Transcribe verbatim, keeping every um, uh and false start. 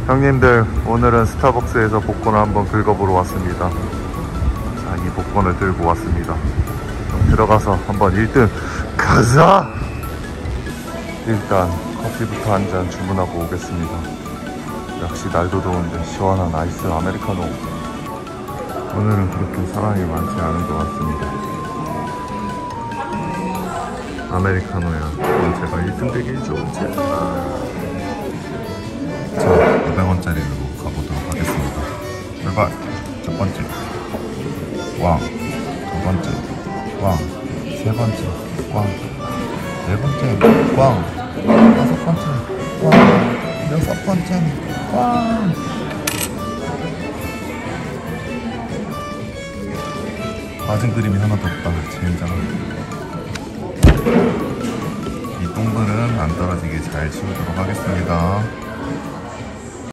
형님들, 오늘은 스타벅스에서 복권을 한번 긁어보러 왔습니다. 자, 이 복권을 들고 왔습니다. 그럼 들어가서 한번 일 등 가자! 일단 커피부터 한 잔 주문하고 오겠습니다. 역시 날도 더운데 시원한 아이스 아메리카노. 오늘은 그렇게 사람이 많지 않은 것 같습니다. 아메리카노야. 그럼 제가 일 등 되기죠. 제발. 자, 오백 원짜리로 가보도록 하겠습니다. 출발. 첫 번째 꽝, 두 번째 꽝, 세 번째 꽝, 네 번째 꽝, 다섯 번째 꽝, 여섯 번째 꽝. 맞은 그림이 하나도 없다. 젠장. 이 동글은 안 떨어지게 잘 치우도록 하겠습니다.